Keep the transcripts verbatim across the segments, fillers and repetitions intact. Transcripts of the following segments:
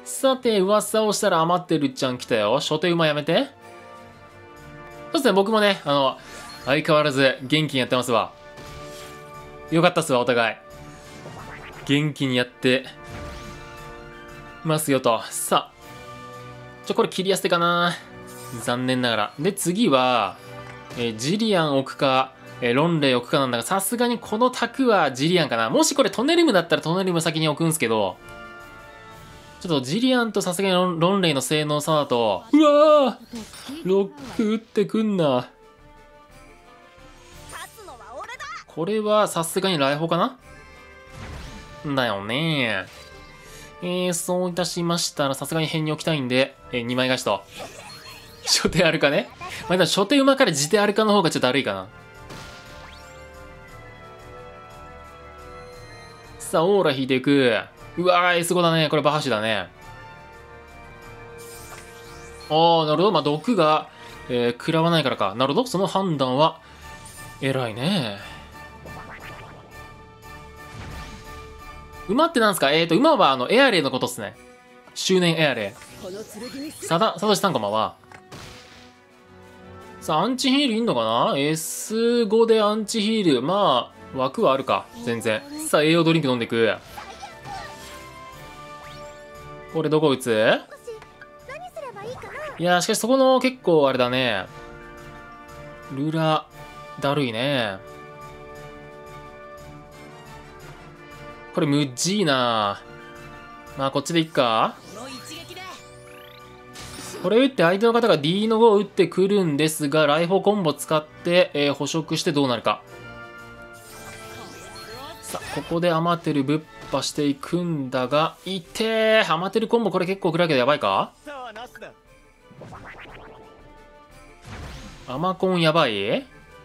さて、噂をしたら余ってるっちゃん来たよ。初手馬やめて。そうですね、僕もね、あの、相変わらず元気にやってますわ。よかったっすわ、お互い。元気にやってますよと。さあ。ちょ、これ切りやすいかな。残念ながら。で、次は、えー、ジリアン置くか、えー、ロンレイ置くかなんだが、さすがにこの卓はジリアンかな。もしこれトネリムだったらトネリム先に置くんすけど、ちょっとジリアンとさすがにロンロンレイの性能差だと、うわーロック打ってくんな。これはさすがに来訪かなだよね。えー、そういたしましたらさすがに辺に置きたいんで、えー、にまい返しと。初手あるかね。まあ、でも初手馬から地手あるかの方がちょっと悪いかな。さあ、オーラ引いていく。うわー、S ごだね。これバハシだね。あー、なるほど。まあ、毒が、えー、食らわないからか。なるほど。その判断は、偉いね。馬ってなんすか？えーと、馬はあの、エアレイのことっすね。周年エアレイ。さだ、さとしさんこんばんは。さあ、アンチヒールいんのかな？ エスご でアンチヒール。まあ、枠はあるか。全然。さあ、栄養ドリンク飲んでいく。これどこ打つ？いやー、しかしそこの結構あれだね。ルラ、だるいね。これムッジーな。まあこっちでいっか。これ打って相手の方が D のごを打ってくるんですが、来訪コンボ使って、えー、捕食してどうなるか。さあ、ここでアマテルぶっ破していくんだが、いてー。アマテルコンボこれ結構食らうけどやばいか？アマコンやばい？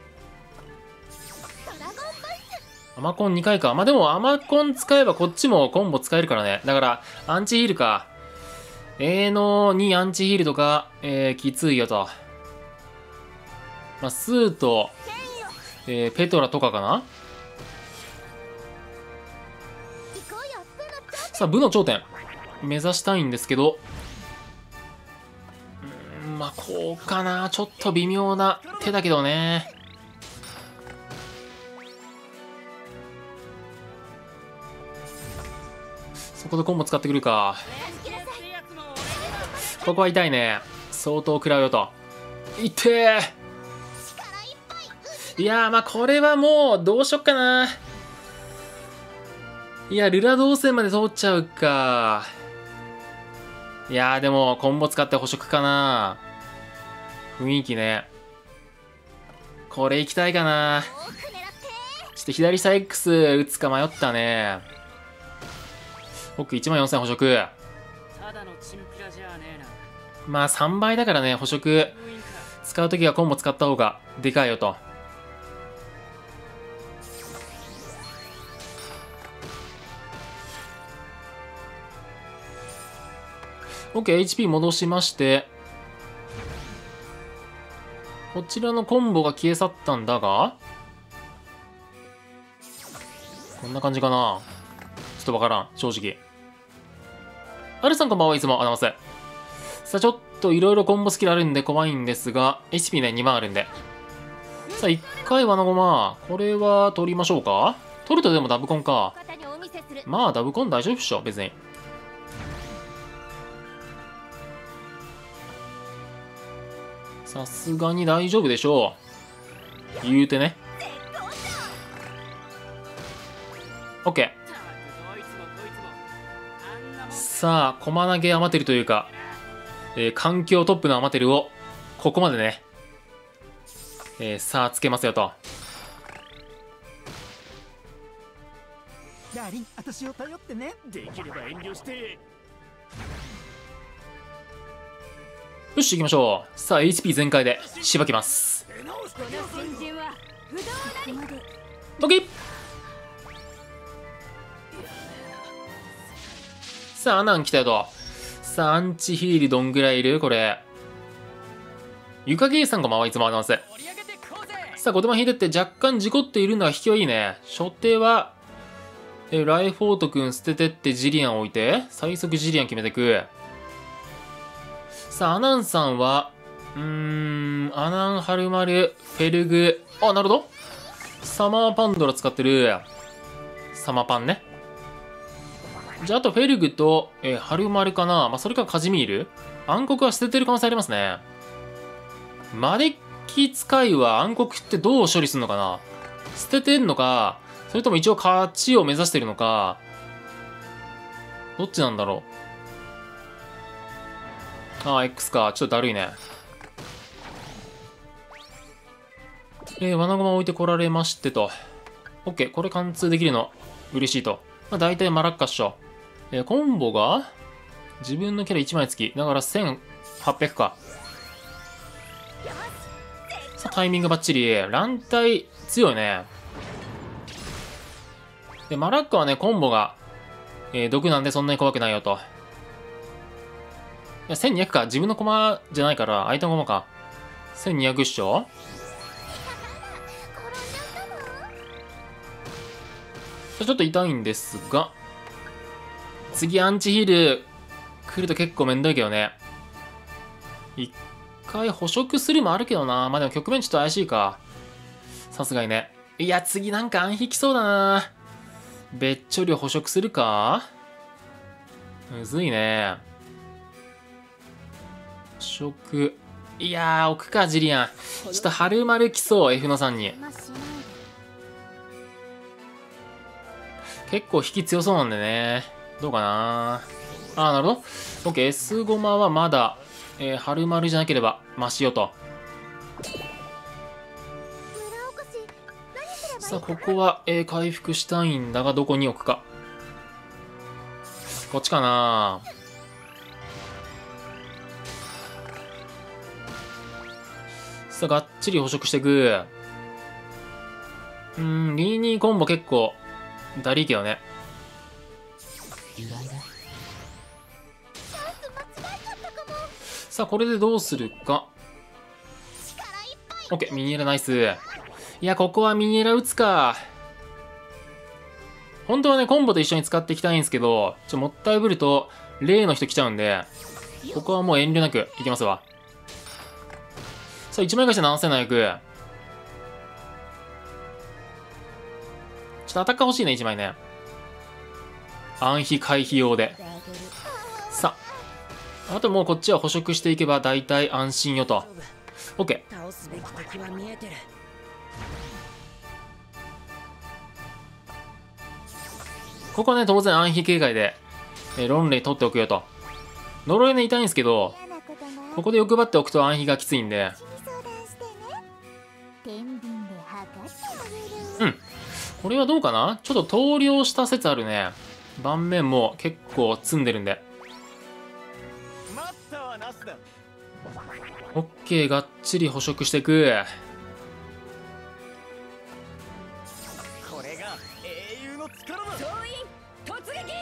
アマコンにかいか。まあ、でもアマコン使えばこっちもコンボ使えるからね。だから、アンチヒールか。A のにアンチヒールとか、えー、きついよと。まあ、スーと、えー、ペトラとかかな。さあ、部の頂点。目指したいんですけど。うーん、まあ、こうかな。ちょっと微妙な手だけどね。そこでコンボ使ってくるか。ここは痛いね。相当食らうよと。いってー。いやー、まあこれはもうどうしよっかな。いや、ルラ動線まで通っちゃうか。いやー、でもコンボ使って捕食かな。雰囲気ね。これ行きたいかな。ちょっと左下 X 打つか迷ったね。僕いちまんよんせん捕食。まあさんばいだからね、捕食使うときはコンボ使った方がでかいよと。OK、エイチピー 戻しまして、こちらのコンボが消え去ったんだが、こんな感じかな。ちょっとわからん、正直。アルさんこんばんは、いつもありがとうございます。さあ、ちょっといろいろコンボスキルあるんで怖いんですが、エイチピー ね、にまんあるんで。さあ、いっかい輪のごま。これは取りましょうか。取るとでもダブコンか。まあ、ダブコン大丈夫っしょ、別に。さすがに大丈夫でしょう。言うてね。OK。さあ、駒投げ余ってるというか、えー、環境トップの余ってるを、ここまでね、えー、さあ、つけますよと。 ダーリン、私を頼ってね。できれば遠慮して。 よし、行きましょう。さあ、エイチピー 全開で、しばきます。時さあ、アナン来たよと。さあ、アンチヒールどんぐらいいるこれ。ゆかげいさんこんばんはいつもありがとうございます。さあ、言葉引いてって若干事故っているのは引きはいいね。初手は、 えライフォート君捨ててってジリアン置いて、最速ジリアン決めてく。さあ、アナンさんは、うーん、アナン、ハルマル、フェルグ。あ、なるほど。サマーパンドラ使ってる。サマパンね。じゃあ、あとフェルグと、えー、ハルマルかな。まあ、それかカジミール。暗黒は捨ててる可能性ありますね。マデッキ使いは暗黒ってどう処理するのかな。捨ててんのか、それとも一応勝ちを目指してるのか、どっちなんだろう。ああ、X か。ちょっとだるいね。えー、罠駒置いてこられましてと。OK、これ貫通できるの嬉しいと。まあ、大体マラッカっしょ。えー、コンボが自分のキャラいちまい付き。だからせんはっぴゃくか。さあ、タイミングバッチリ。乱体強いね。で、マラッカはね、コンボが、えー、毒なんでそんなに怖くないよと。いや、せんにひゃくか。自分の駒じゃないから、相手の駒か。せんにひゃくっしょ。ちょっと痛いんですが、次アンチヒール来ると結構めんどいけどね。一回捕食するもあるけどな。まあでも局面ちょっと怪しいか。さすがにね。いや、次なんか暗引きそうだな。べっちょり捕食するか。むずいね。捕食。いやー、置くか、ジリアン。ちょっと春丸来そう、F のさんに。結構引き強そうなんでね。どうかな。あー、なるほど。OK、S ゴマはまだ、えー、春丸じゃなければ、マシよと。さあ、ここは、えー、回復したいんだが、どこに置くか。こっちかな。さあ、がっちり捕食していく。うーん、リーニーコンボ結構、だりーけどね。さあ、これでどうするか。オッケー、ミニエラナイス。いや、ここはミニエラ打つか。本当はね、コンボと一緒に使っていきたいんですけど、ちょもったいぶると、例の人来ちゃうんで、ここはもう遠慮なくいきますわ。さあ、いちまい返してななせんななひゃく。ちょっとアタッカー欲しいね、いちまいね。暗避回避用で。さあ、あともうこっちは捕食していけば大体安心よと。OK。ここはね、当然暗避警戒で、えー、ロンレイ取っておくよと。呪いね、痛いんですけど、ここで欲張っておくと暗避がきついんで。うん。これはどうかな。ちょっと投了した説あるね。盤面も結構積んでるんで。オッケー、がっちり捕食していく。 これが英雄の力だ。突撃。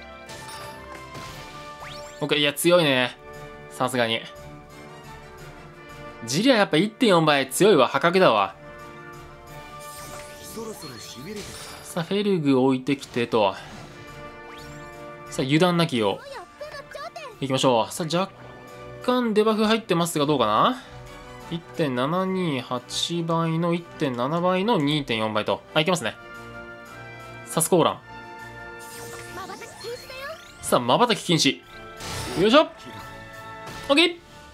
オッケー、いや強いね。さすがに。ジリアやっぱ いってんよん 倍強いわ。破格だわ。 そろそろしびれて。 さあ、フェルグ置いてきてと。さあ、油断なきよう。いきましょう。さあ、若干デバフ入ってますが、どうかな。 いってんななにはち 倍の いってんなな 倍の にてんよん 倍と。あ、いけますね。サスコーラン。さあ、瞬き禁止。よいしょ。オッケー。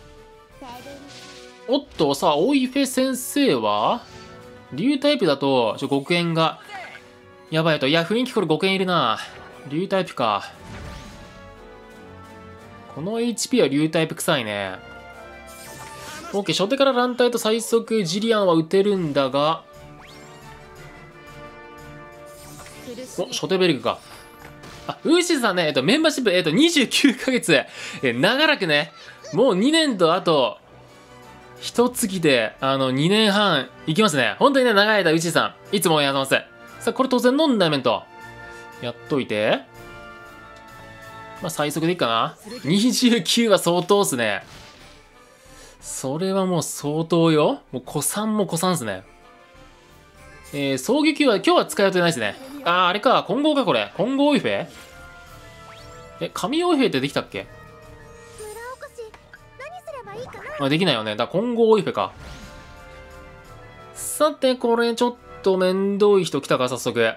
おっと、さあ、オイフェ先生は竜タイプだと、ちょ、極限が、やばいと。いや、雰囲気これ極限いるな。竜タイプか。この エイチピー は竜タイプ臭いね。OK、初手から乱体と最速ジリアンは撃てるんだが。お、初手ベルグか。あ、ウーシーさんね、えっと、メンバーシップ、えっと、にじゅうきゅうかげつ。え、長らくね、もうにねんとあと、一月で、あの、にねんはんいきますね。本当にね、長い間、ウーシーさん、いつもやってます。さあ、これ当然ノンダイメント。やっといて。まあ、最速でいいかな。にじゅうきゅうは相当っすね。それはもう相当よ。もう、子さんも子さんっすね。 えー、狙撃は今日は使い予定ないですね。あー、あれか、混合か、これ。混合オイフェえ、紙オイフェってできたっけ？あ、できないよね。だから混合オイフェか。さて、これちょっと面倒い人来たか、早速。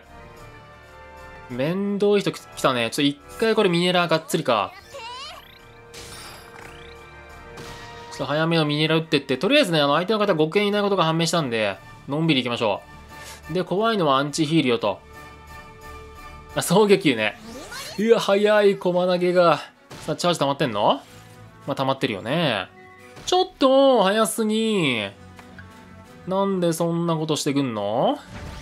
面倒い人来たね。ちょっと一回これミネラーがっつりか。ちょっと早めのミネラー打ってって、とりあえずね、あの相手の方ごけんいないことが判明したんで、のんびり行きましょう。で、怖いのはアンチヒールよと。あ、狙撃ね。いや、早い、駒投げが。さあ、チャージ溜まってんの？まあ、溜まってるよね。ちょっと、早すぎ。なんでそんなことしてくんの？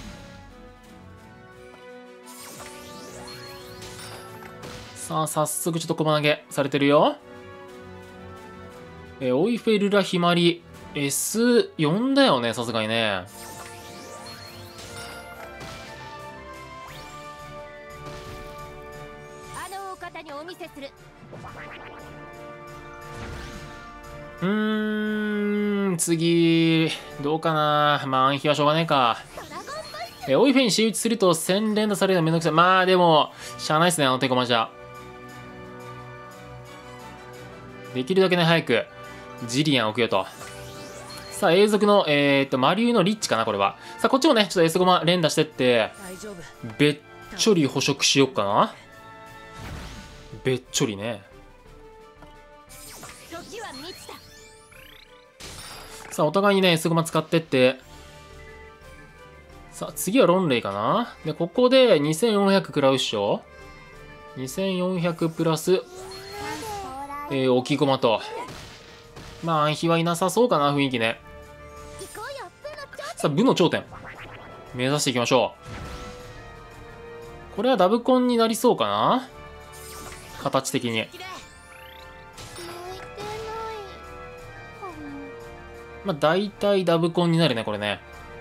さあ、早速ちょっと駒投げされてるよ。えー、オイフェルラヒマリ エスよん だよね、さすがにね。 あのお方にお見せする。 うーん、次、どうかな。まあ、暗飛はしょうがねえか。えー、オイフェに仕打ちすると洗練打されるのめんどくさい。まあ、でも、しゃあないっすね、あの手駒じゃ。できるだけね、早く、ジリアン置くよと。さあ、永続の、えー、っと、魔竜のリッチかな、これは。さあ、こっちもね、ちょっと S ゴマ連打してって、べっちょり捕食しよっかな。べっちょりね。さあ、お互いにね、S ゴマ使ってって、さあ、次はロンレイかな。で、ここでにせんよんひゃく食らうっしょ。にせんよんひゃくプラス、えー、置き駒と。まあ、暗飛はいなさそうかな、雰囲気ね。さあ、部の頂点。目指していきましょう。これはダブコンになりそうかな、形的に。まあ、大体ダブコンになるね、これね。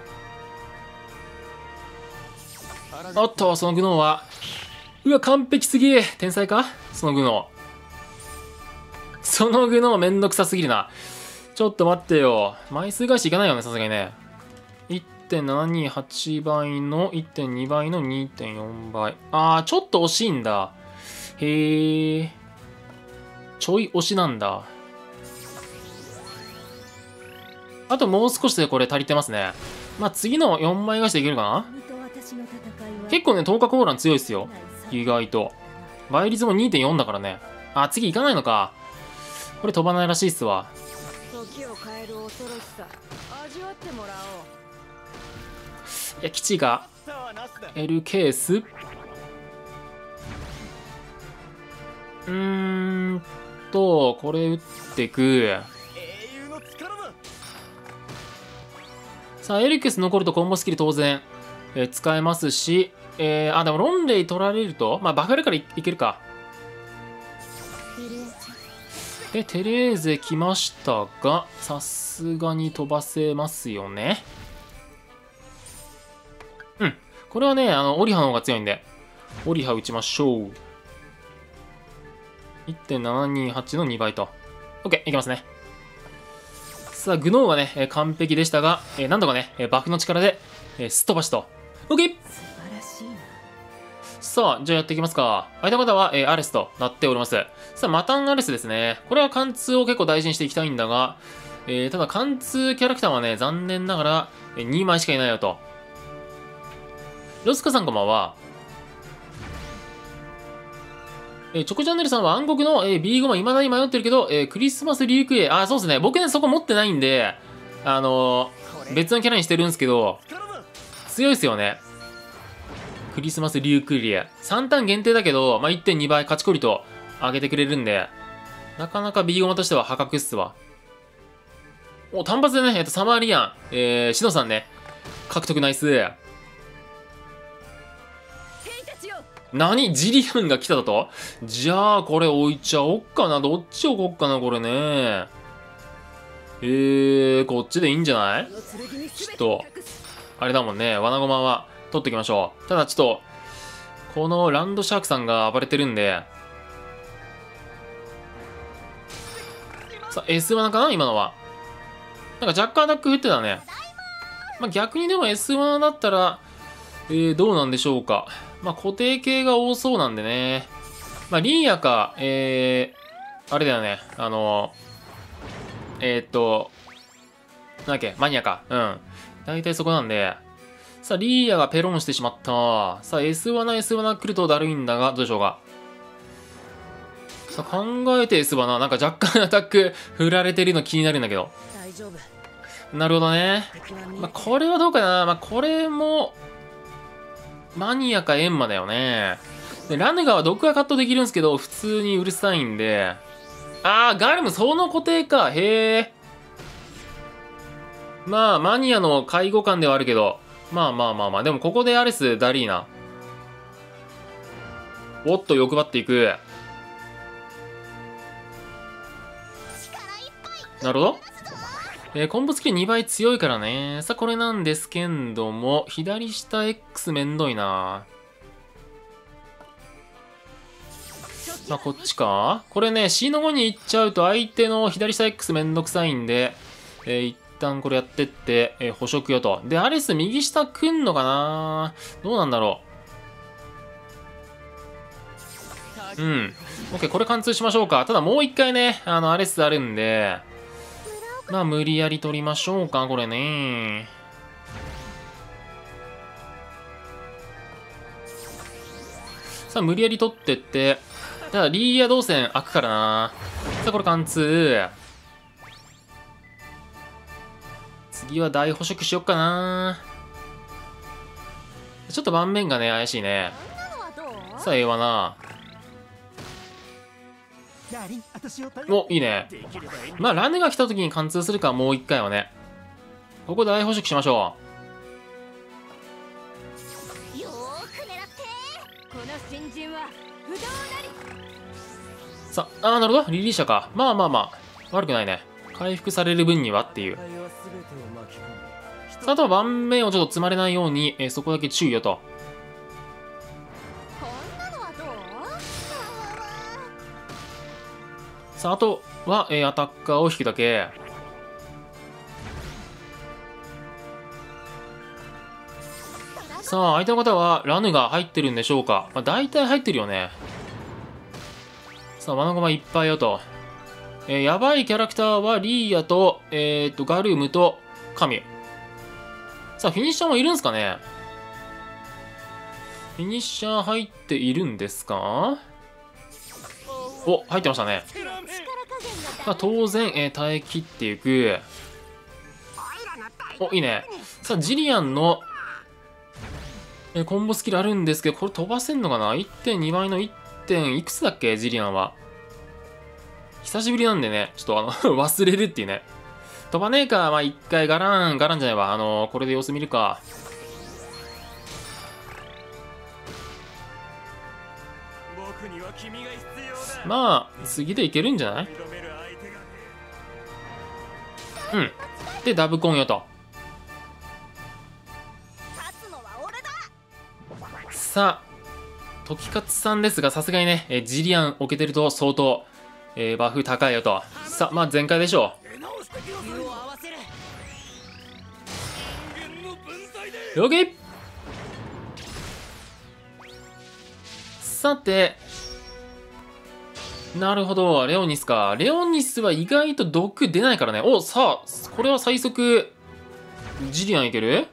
おっと、そのグノーは。うわ、完璧すぎ。天才かそのグノー。そのグノーめんどくさすぎるな。ちょっと待ってよ。枚数返しいかないよね、さすがにね。いってんななにはち 倍の いってんに 倍の にてんよん 倍。あー、ちょっと惜しいんだ。へえ。ちょい惜しなんだ。あともう少しでこれ足りてますね。まあ、次のよんまい返しでいけるかな。結構ね、とおかコーラン強いっすよ。意外と。倍率も にてんよん だからね。あ、次行かないのか。これ飛ばないらしいっすわ。 時を変える恐ろしさ、味わってもらおう。 いや、基地が L ケース。うーんと、これ打ってく。さあ、エルケス残るとコンボスキル当然、えー、使えますし、えー、あ、でもロンレイ取られると、まあ、バファルから い, いけるか。で、テレーゼ来ましたが、さすがに飛ばせますよね。うん。これはね、あの、オリハの方が強いんで、オリハ打ちましょう。いってんななにはち のにばいと。OK、いきますね。さあ、グノーはね、えー、完璧でしたが、えー、なんとかね、えー、バフの力で、えー、すっ飛ばしと。OK！ さあ、じゃあやっていきますか。相手方は、えー、アレスとなっております。さあ、マタンアレスですね。これは貫通を結構大事にしていきたいんだが、えー、ただ貫通キャラクターはね、残念ながら、えー、にまいしかいないよと。ロスカさんこんばんは。えー、チョコチャンネルさんは暗黒の、えー、ビーゴマ未だに迷ってるけど、えー、クリスマスリュークエ、あ、そうですね。僕ね、そこ持ってないんで、あのー、別のキャラにしてるんですけど、強いですよね。クリスマスリュークリエ。さんターン限定だけど、まあ、いってんに 倍勝ちこりと上げてくれるんで、なかなかビーゴマとしては破格っすわ。お、単発でね、えっと、サマーリアン、えー、シノさんね、獲得ナイス。何ジリアンが来ただと？じゃあ、これ置いちゃおっかな。どっち置こっかな、これね。えー、こっちでいいんじゃない？ちょっと、あれだもんね。罠ゴマは取っておきましょう。ただちょっと、このランドシャークさんが暴れてるんで。さあ、S 罠かな今のは。なんか若干アタック振ってたね。 まあ、逆にでも エスワン だったら、えー、どうなんでしょうか。まあ、固定系が多そうなんでね。まあ、リーヤか、えー、あれだよね。あの、えー、っと、なんだっけ、マニアか。うん。大体そこなんで。さあ、リーヤがペロンしてしまった。さあ、S ワナ、S ワナ来るとだるいんだが、どうでしょうか。さあ、考えて S ワナ。なんか若干アタック振られてるの気になるんだけど。 大丈夫。 なるほどね。まあ、これはどうかな。まあ、これも、マニアかエンマだよね。で、ラヌガは毒がカットできるんですけど、普通にうるさいんで。あー、ガルム、その固定か。へえ。まあ、マニアの介護官ではあるけど、まあまあまあまあ、でもここでアレス、ダリーナ。おっと、欲張っていく。なるほど。えー、コンボスキルにばい強いからね。さあ、これなんですけんども、左下 X めんどいな。まあ、こっちかこれね、C のごに行っちゃうと相手の左下 X めんどくさいんで、えー、一旦これやってって、えー、捕食よと。で、アレス右下来んのかなどうなんだろう。うん。OK、これ貫通しましょうか。ただもう一回ね、あの、アレスあるんで、まあ、無理やり取りましょうか、これね。さあ、無理やり取ってって、ただ、リーヤ動線開くからな。さあ、これ貫通。次は大捕食しよっかな。ちょっと盤面がね、怪しいね。さあ、ええわな。お、いいね。まあ、ラネが来た時に貫通するか、もう一回はね。ここで大捕食しましょよーく狙ってこの新人は不動なり。 さあ、あー、なるほど。リリーシャか。まあまあまあ。悪くないね。回復される分にはっていう。さあ、あとは盤面をちょっと積まれないように、えー、そこだけ注意よと。さあ、あとは、えー、アタッカーを引くだけ。さあ、相手の方はラヌが入ってるんでしょうか。まあ、大体入ってるよね。さあ、マナゴマいっぱいよと。えー、やばいキャラクターはリーヤと、えー、っと、ガルームとカミュ。さあ、フィニッシャーもいるんすかね。フィニッシャー入っているんですか。お、入ってましたね。まあ、当然、えー、耐え切っていく。お、いいね。さあ、ジリアンの、えー、コンボスキルあるんですけど、これ飛ばせんのかな ?いってんに 倍の いってん いくつだっけジリアンは。久しぶりなんでね、ちょっとあの、忘れるっていうね。飛ばねえか。まあ、一回ガラン、ガランじゃないわ。あのー、これで様子見るか。まあ、次でいけるんじゃない？うん。で、ダブコンよと。さあ、時勝さんですが、さすがにね、えジリアン置けてると相当、えー、バフ高いよと。さあ、まあ全開でしょう。よけ！さて、なるほど、レオニスか。レオニスは意外と毒出ないからね。お、さあ、これは最速、ジリアンいける？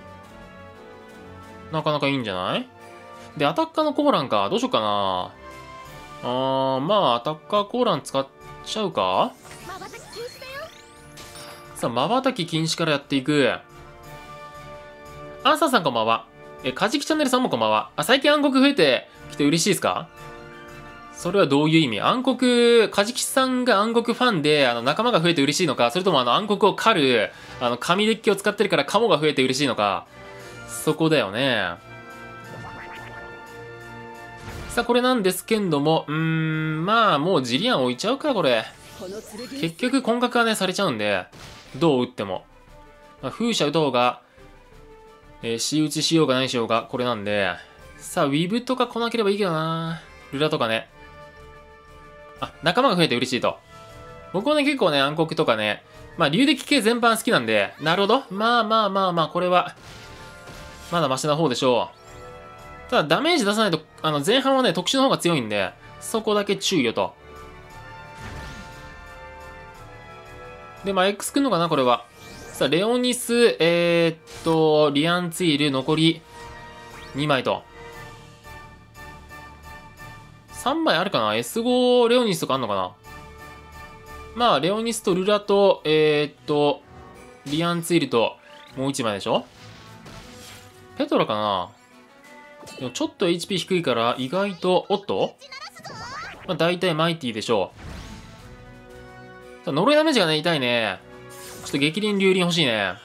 なかなかいいんじゃない？で、アタッカーのコーランか。どうしようかな。あー、まあ、アタッカーコーラン使っちゃうか？さあ、瞬き禁止からやっていく。アンサーさんこんばんは。え、カジキチャンネルさんもこんばんは。あ、最近暗黒増えてきて嬉しいですか？それはどういう意味？暗黒、カジキさんが暗黒ファンで、あの、仲間が増えて嬉しいのか、それともあの、暗黒を狩る、あの、紙デッキを使ってるからカモが増えて嬉しいのか、そこだよね。さあ、これなんですけんども、うーん、まあ、もうジリアン置いちゃうか、これ。結局、混獲はね、されちゃうんで、どう打っても。まあ、風車打とうが、えー、仕打ちしようがないしようが、これなんで。さあ、ウィブとか来なければいいけどな。ルラとかね。あ、仲間が増えて嬉しいと。 僕はね、結構ね、暗黒とかね、まあ、竜撃系全般好きなんで、なるほど。まあまあまあまあ、これは、まだマシな方でしょう。ただ、ダメージ出さないと、あの、前半はね、特殊の方が強いんで、そこだけ注意よと。で、まあ、X くんのかな、これは。さあ、レオニス、えー、っと、リアンツィール、残りにまいと。さんまいあるかな？ エスご レオニスとかあんのかな？まあ、レオニスとルラと、えー、っと、リアンツィールと、もういちまいでしょ？ペトラかな？でもちょっと エイチピー 低いから、意外と、おっと？まあ、大体マイティでしょう。呪いダメージがね、痛いね。ちょっと激鱗竜鱗欲しいね。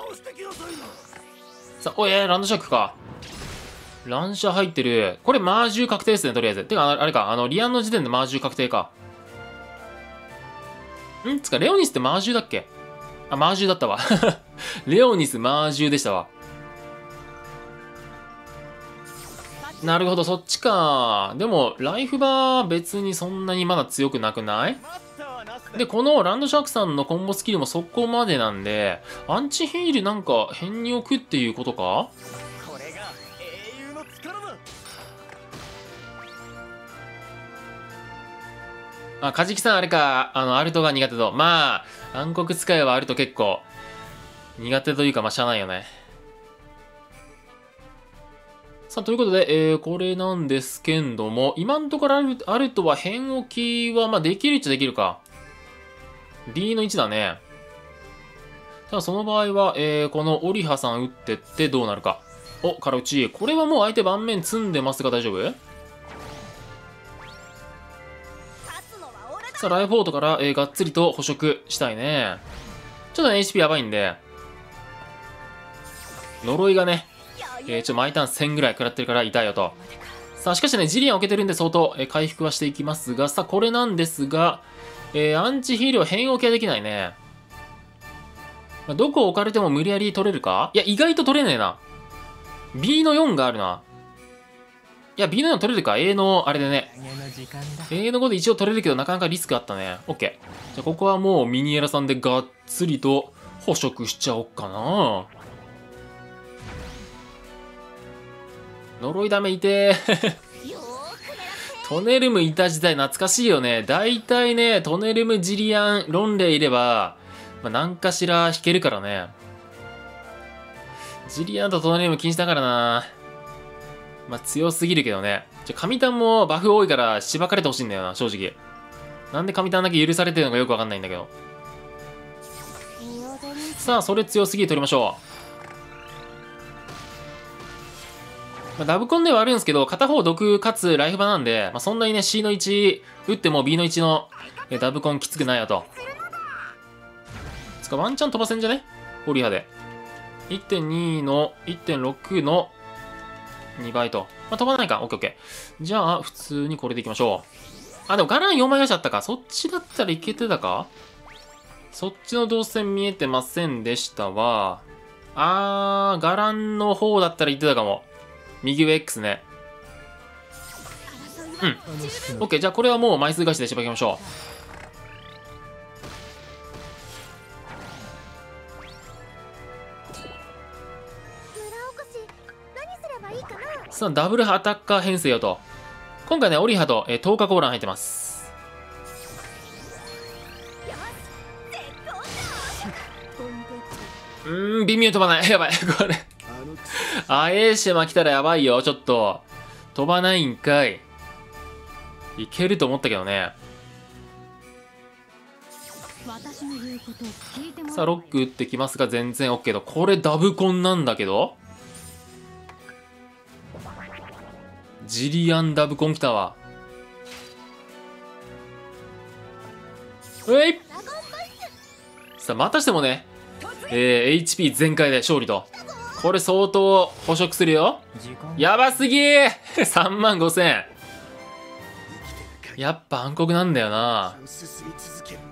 さあ、おい、えー、ランドシャックか。乱射入ってる。これ、マージュ確定ですね、とりあえず。てか、あれか、あの、リアンの時点でマージュ確定か。んつか、レオニスってマージュだっけ？あ、マージュだったわ。レオニスマージュでしたわ。なるほど、そっちか。でも、ライフバー別にそんなにまだ強くなくない？で、このランドシャークさんのコンボスキルも速攻までなんで、アンチヒールなんか変に置くっていうことか？ これが英雄の力だ。 あ、カジキさんあれか、あの、アルトが苦手と。まあ、暗黒使いはアルト結構、苦手というか、まあ、しゃあないよね。さあ、ということで、えー、これなんですけんども、今のところアルアルトは変置きは、まあ、できるっちゃできるか。D のいちだね。ただ、その場合は、えー、このオリハさん打ってってどうなるか。お、空打ち。これはもう相手盤面積んでますが大丈夫？さあ、ライフォートから、えー、がっつりと捕食したいね。ちょっとね、エイチピー やばいんで、呪いがね、えー、ちょっと毎ターンせんぐらい食らってるから痛いよと。さあ、しかしね、ジリアン置けてるんで相当、えー、回復はしていきますが、さあ、これなんですが、えー、アンチヒールは変置きはできないね。まあ、どこ置かれても無理やり取れるか？いや、意外と取れねえな。B のよんがあるな。いや、B のよん取れるか。A の、あれでね。A のごで一応取れるけど、なかなかリスクあったね。OK。じゃあ、ここはもうミニエラさんでがっつりと捕食しちゃおっかな。呪いダメいてー。トネルムいた時代懐かしいよね。だいたいね、トネルム、ジリアン、ロンレイいれば、まあ、何かしら引けるからね。ジリアンとトネルム禁止だからな。まあ強すぎるけどね。じゃ、神タンもバフ多いからしばかれてほしいんだよな、正直。なんで神タンだけ許されてるのかよくわかんないんだけど。さあ、それ強すぎ取りましょう。まあ、ダブコンではあるんですけど、片方毒かつライフバなんで、まあ、そんなにね、C のいち打っても B のいちのえダブコンきつくないよと。つかワンチャン飛ばせんじゃね？オリハで。いってんに の いってんろく のにばいと。まあ、飛ばないか。オッケーオッケー。じゃあ、普通にこれでいきましょう。あ、でもガランよんまい出しちゃったか。そっちだったらいけてたか？そっちの動線見えてませんでしたわ。あー、ガランの方だったらいってたかも。右上 X ね。うん。オッケー。じゃあこれはもう枚数返しでしばきましょう。さあ、ダブルアタッカー編成よと。今回ね、オリハと、えー、とおかコーラン入ってます。うーん、微妙に飛ばない。やばい、これ。アエーシェマ来たらやばいよ、ちょっと。飛ばないんかい。いけると思ったけどね。さあ、ロック打ってきますが、全然 OK と。これダブコンなんだけどジリアンダブコン来たわ。ういさあ、またしてもね、えー、エイチピー 全開で勝利と。これ相当捕食するよ。やばすぎーさんまんごせん。やっぱ暗黒なんだよな。